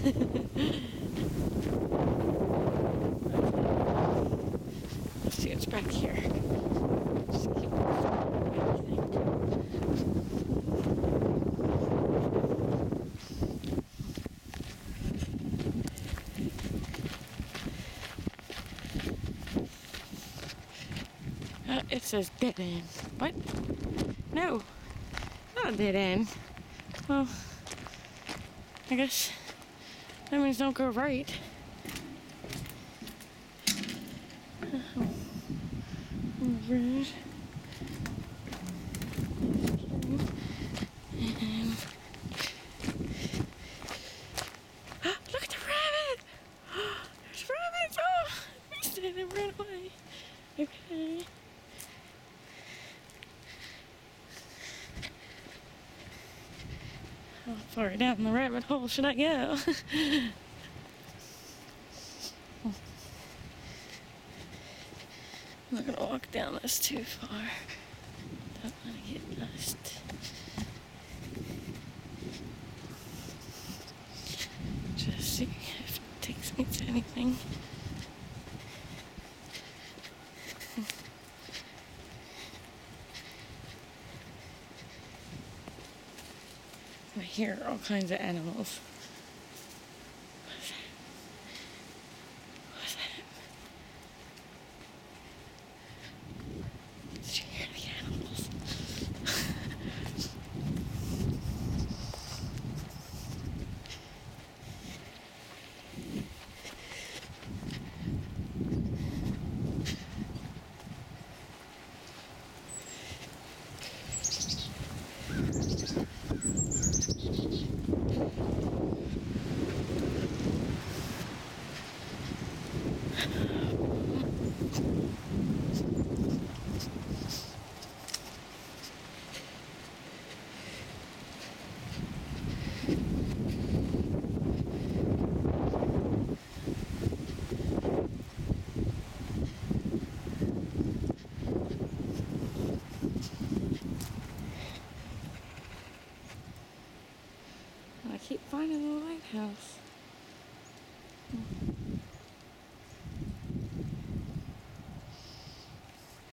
Let's see what's back here. Just keep everything. It says dead end. What? No, not a dead end. Well, I guess that means don't go right. Rude. And look at the rabbit! There's rabbits! Oh, he's standing right away. Okay. How far down the rabbit hole should I go? I'm not gonna walk down this too far. Don't wanna get lost. Just see if it takes me to anything. I hear all kinds of animals. What's that? What's that? Did you hear the animals? I keep finding the lighthouse.